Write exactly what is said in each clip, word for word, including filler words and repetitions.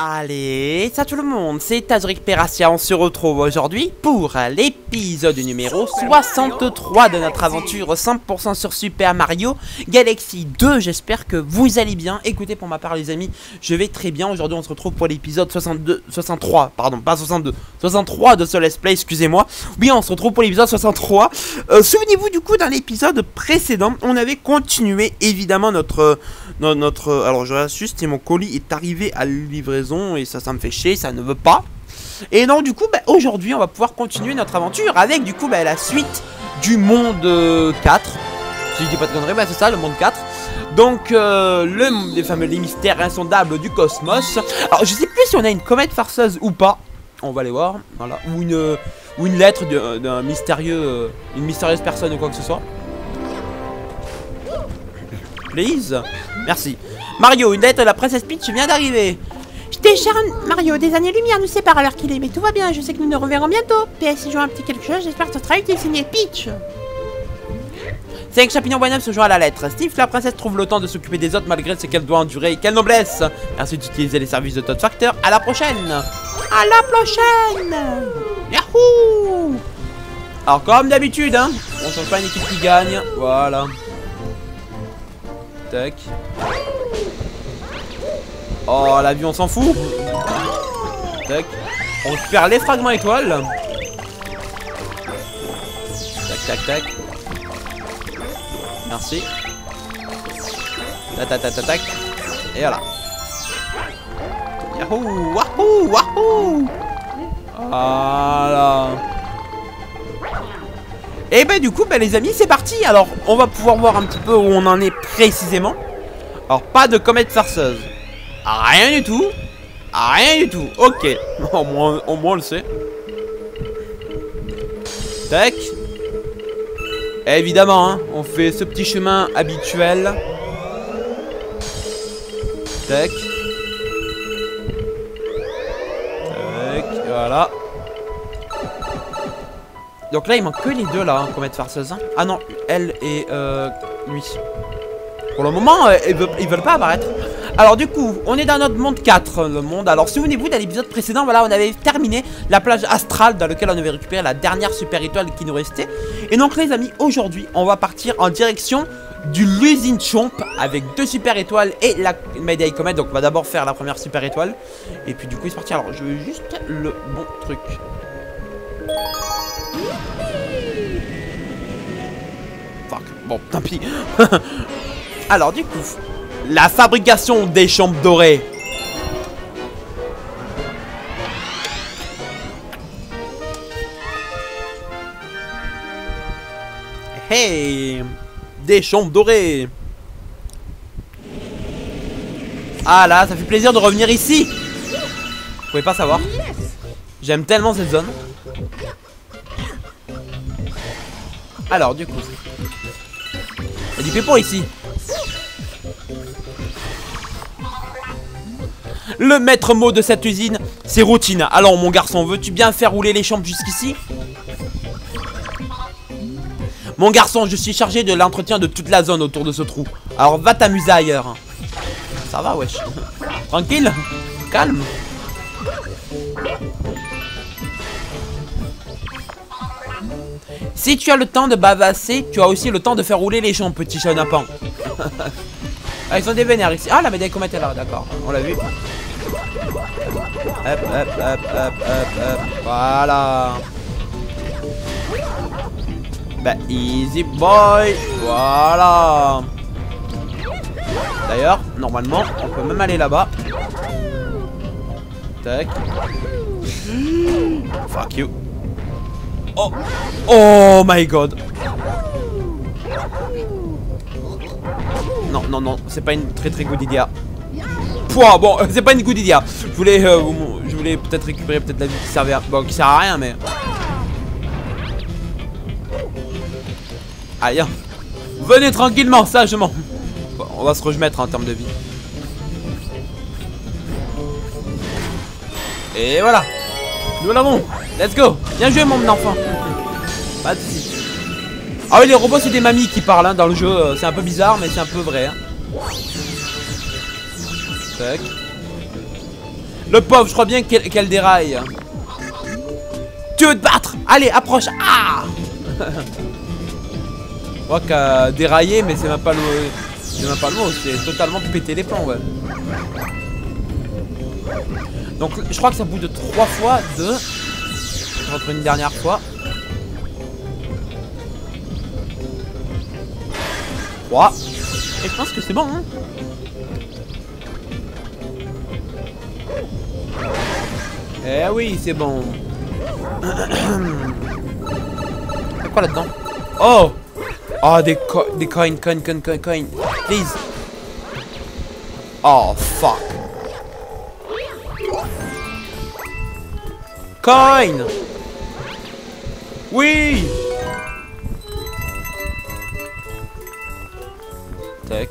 Allez, salut tout le monde, c'est Tazric Peracia, on se retrouve aujourd'hui pour l'épisode numéro soixante-trois de notre aventure cent pour cent sur Super Mario Galaxy deux. J'espère que vous allez bien. Écoutez, pour ma part les amis, je vais très bien. Aujourd'hui on se retrouve pour l'épisode soixante-deux, soixante-trois, pardon, pas soixante-deux, soixante-trois de ce let's play, excusez-moi. Oui, on se retrouve pour l'épisode soixante-trois. euh, Souvenez-vous du coup, dans l'épisode précédent, on avait continué évidemment notre... notre, notre alors je reste juste, et mon colis est arrivé à livraison. Et ça, ça me fait chier, ça ne veut pas. Et donc du coup, bah, aujourd'hui, on va pouvoir continuer notre aventure avec du coup bah, la suite du monde euh, quatre. Si je dis pas de conneries, bah, c'est ça, le monde quatre. Donc, euh, le, les fameux les mystères insondables du cosmos. Alors, je sais plus si on a une comète farceuse ou pas. On va aller voir, voilà. Ou une, ou une lettre d'un mystérieux, euh, une mystérieuse personne ou quoi que ce soit. Please. Merci. Mario, une lettre de la princesse Peach vient d'arriver. J'étais cher Mario, des années-lumière nous séparent à l'heure qu'il est, mais tout va bien, je sais que nous nous reverrons bientôt. P S, si je vois un petit quelque chose, j'espère que ce sera utile, signé Peach. cinq champignons bonhomme se joint à la lettre. Steve, la princesse, trouve le temps de s'occuper des autres malgré ce qu'elle doit endurer. Quelle noblesse! Merci d'utiliser les services de Todd Factor. À la prochaine! À la prochaine! Yahoo! Alors, comme d'habitude, hein, on change pas une équipe qui gagne. Voilà. Tac. Oh, l'avion, on s'en fout. Tac. On récupère les fragments étoiles. Tac, tac, tac. Merci. Tac, tac, tac, tac, tac. Et voilà. Yahoo! Wahoo! Wahoo! Voilà. Et ben du coup, ben, les amis, c'est parti. Alors, on va pouvoir voir un petit peu où on en est précisément. Alors, pas de comète farceuse. Rien du tout. Rien du tout. Ok. Au moins, au moins on le sait. Tac. Évidemment, hein, on fait ce petit chemin habituel. Tac. Tac. Voilà. Donc là, il manque que les deux là, hein, comète farceuse. Hein. Ah non, elle et euh, lui. Pour le moment, euh, ils, veulent, ils veulent pas apparaître. Alors du coup, on est dans notre monde quatre, le monde. Alors souvenez-vous, dans l'épisode précédent, voilà, on avait terminé la plage astrale dans laquelle on avait récupéré la dernière super étoile qui nous restait. Et donc les amis, aujourd'hui, on va partir en direction du l'usine Chomp avec deux super étoiles et la Mayday Comet. Donc on va d'abord faire la première super étoile. Et puis du coup, c'est parti. Alors je veux juste le bon truc. Fuck, bon, tant pis. Alors du coup... la fabrication des chambres dorées. Hey, des chambres dorées. Ah là, ça fait plaisir de revenir ici. Vous pouvez pas savoir. J'aime tellement cette zone. Alors du coup, il y a du pépon ici. Le maître mot de cette usine, c'est routine. Alors mon garçon, veux-tu bien faire rouler les chambres jusqu'ici? Mon garçon, je suis chargé de l'entretien de toute la zone autour de ce trou. Alors va t'amuser ailleurs. Ça va, wesh. Tranquille. Calme. Si tu as le temps de bavasser, tu as aussi le temps de faire rouler les chambres, petit chenapan. Ah, ils sont des vénères ici. Ah, la médaille comète est là, d'accord. On l'a vu. Hop, hop, hop, hop, hop, hop. Voilà. Bah, easy boy. Voilà. D'ailleurs, normalement, on peut même aller là-bas. Tac. Fuck you. Oh. Oh my god. Non, non, non, c'est pas une très très good idea. Pouah, bon, c'est pas une good idea. Je voulais, euh, je voulais peut-être récupérer peut-être la vie qui servait à... Bon, qui sert à rien, mais... Allez, venez tranquillement, sagement. Bon, on va se remettre en termes de vie. Et voilà. Nous l'avons. Let's go. Bien joué, mon enfant. Pas de soucis. Ah oui, les robots, c'est des mamies qui parlent hein, dans le jeu. C'est un peu bizarre, mais c'est un peu vrai. Hein. Tac. Le pauvre, je crois bien qu'elle qu'elle déraille. Tu veux te battre? Allez, approche. Ah. Je crois qu'à dérailler, mais c'est même pas le... C'est même pas le mot, c'est totalement péter les plombs, ouais. Donc je crois que ça bout de trois fois de... Je rentre une dernière fois. trois. Et je pense que c'est bon, hein. Eh oui, c'est bon. C'est quoi là-dedans? Oh! Oh, des, co des coins, coins, coins, coins, coins. Please. Oh, fuck. Coin. Oui. Tac.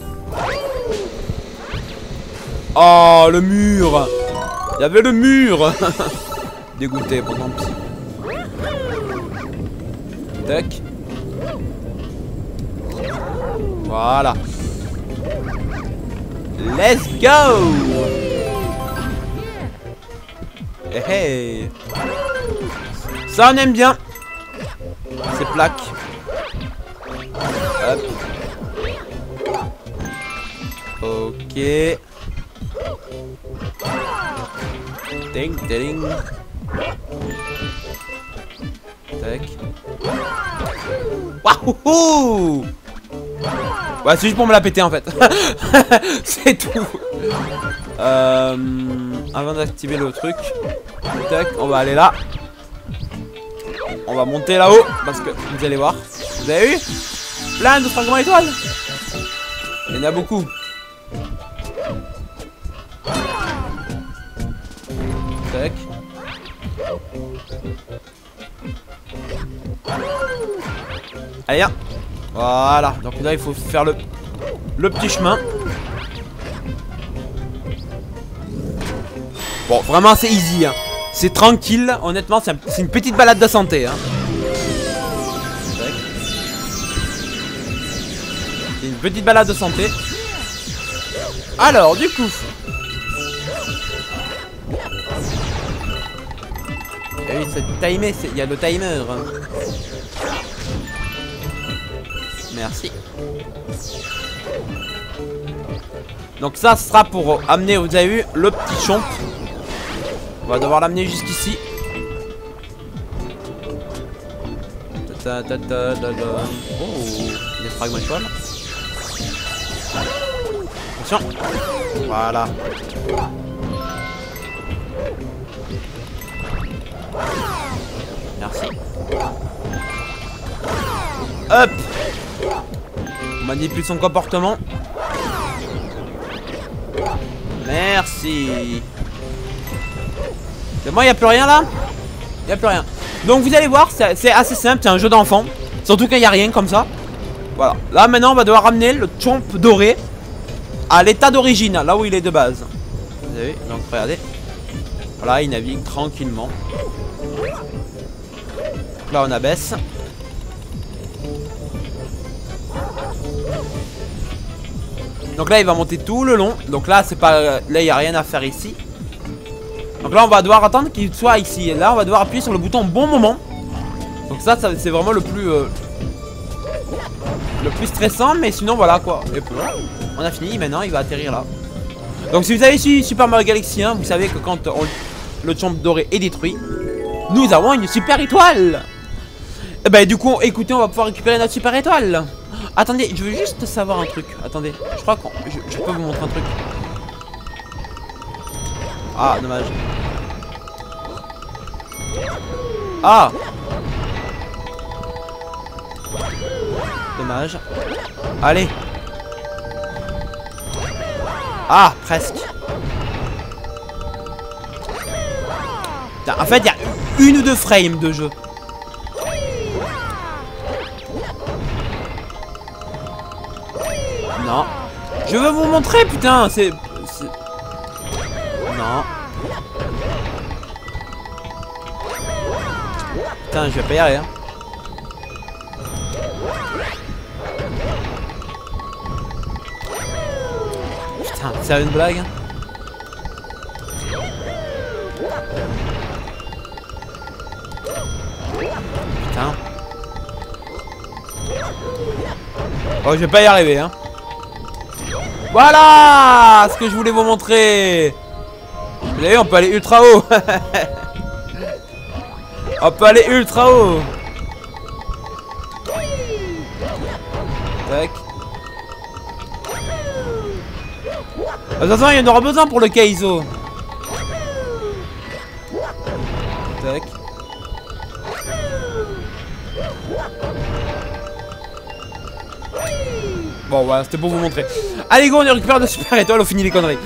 Oh, le mur. Il y avait le mur. Dégoûté, bon tant pis. Tac. Voilà. Let's go. Hey, hey. Ça on aime bien. Ces plaques. Hop. Ok. Ding ding. Tac. Wahouhou. Ouais, c'est juste pour me la péter en fait. C'est tout. Euh, avant d'activer le truc, tac, on va aller là. On va monter là-haut parce que vous allez voir. Vous avez vu? Plein de fragments étoiles. Il y en a beaucoup. Tac. Allez, hein. Voilà, donc là il faut faire le, le petit chemin. Bon, vraiment c'est easy, hein. C'est tranquille, honnêtement c'est un, une petite balade de santé, hein. C'est une petite balade de santé. Alors, du coup, eh oui, c'est timé, il y a le timer. Merci. Donc ça sera pour amener, vous avez vu, le petit chomp. On va devoir l'amener jusqu'ici. Oh, des fragments étoiles. Attention. Voilà. Merci. Hop. On manipule son comportement. Merci. C'est bon, il n'y a plus rien là? Il n'y a plus rien. Donc vous allez voir, c'est assez simple, c'est un jeu d'enfant. Surtout quand il n'y a rien comme ça. Voilà. Là maintenant on va devoir ramener le chomp doré à l'état d'origine, là où il est de base. Vous avez vu? Donc regardez. Voilà, il navigue tranquillement. Là on abaisse. Donc là il va monter tout le long. Donc là c'est pas. Là il n'y a rien à faire ici. Donc là on va devoir attendre qu'il soit ici. Et là on va devoir appuyer sur le bouton au bon moment. Donc ça, ça c'est vraiment le plus euh, le plus stressant. Mais sinon voilà quoi. Et puis, on a fini, maintenant il va atterrir là. Donc si vous avez suivi Super Mario Galaxy un, vous savez que quand on, le chomp doré est détruit, nous avons une super étoile. Et bah du coup écoutez, on va pouvoir récupérer notre super étoile. Attendez, je veux juste savoir un truc. Attendez, je crois que je, je peux vous montrer un truc. Ah, dommage. Ah. Dommage. Allez. Ah, presque. Putain, en fait, il y a une ou deux frames de jeu. Non. Je veux vous montrer, putain. C'est... Non. Putain, je vais pas y arriver. Hein. Putain, c'est une blague. Putain. Oh, je vais pas y arriver, hein. Voilà ce que je voulais vous montrer. Vous avez vu, on peut aller ultra haut. On peut aller ultra haut. Tac. De toute façon, il y en aura besoin pour le Kaizo. Tac. Bon, voilà, c'était pour vous montrer. Allez, go, on récupère de super étoiles, on finit les conneries.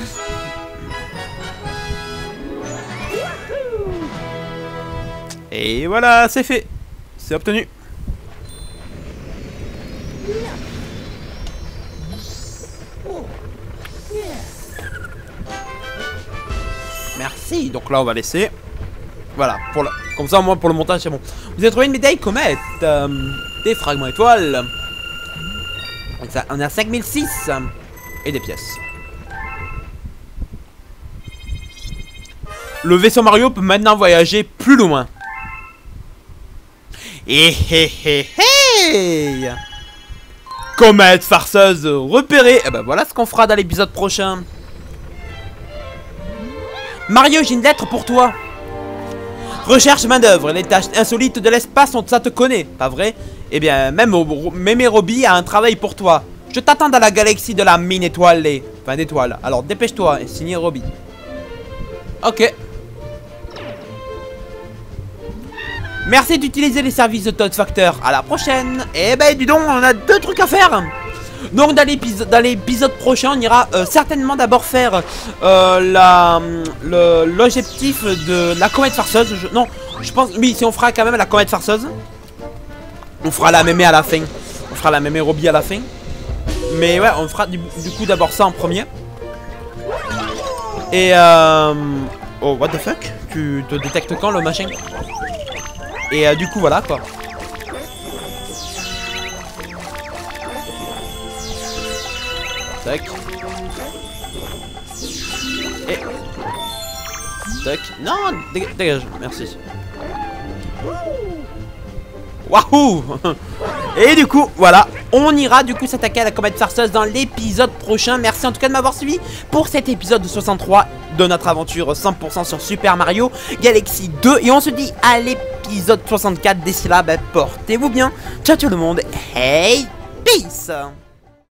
Et voilà, c'est fait. C'est obtenu. Merci. Donc là, on va laisser. Voilà. Pour la... Comme ça, au moins, pour le montage, c'est bon. Vous avez trouvé une médaille comète. Euh, des fragments étoiles. Donc ça, on est à cinq mille six. Et des pièces. Le vaisseau Mario peut maintenant voyager plus loin. Et hé hé hé. Comète farceuse repérée. Et ben voilà ce qu'on fera dans l'épisode prochain. Mario, j'ai une lettre pour toi. Recherche main d'œuvre. Les tâches insolites de l'espace, ça te connaît, pas vrai? Eh bien, même Mémé Roby a un travail pour toi. Je t'attends dans la galaxie de la mine étoilée. Enfin, d'étoiles. Alors, dépêche-toi. Et signé Roby. Ok. Merci d'utiliser les services de Toad Factor. À la prochaine. Eh ben, dis donc, on a deux trucs à faire. Donc, dans l'épisode prochain, on ira euh, certainement d'abord faire euh, la l'objectif de la comète farceuse. Je, non, je pense, oui, si on fera quand même la comète farceuse, on fera la mémé à la fin. On fera la mémé Roby à la fin. Mais ouais, on fera du, du coup d'abord ça en premier. Et euh... oh, what the fuck? Tu te détectes quand le machin? Et euh, du coup, voilà quoi. Tac. Et... tac. Non, dég dégage, merci. Wahou. Et du coup, voilà. On ira du coup s'attaquer à la comète farceuse dans l'épisode prochain. Merci en tout cas de m'avoir suivi pour cet épisode soixante-trois de notre aventure cent pour cent sur Super Mario Galaxy deux. Et on se dit à l'épisode soixante-quatre. D'ici là, bah, portez-vous bien. Ciao tout le monde. Hey, peace.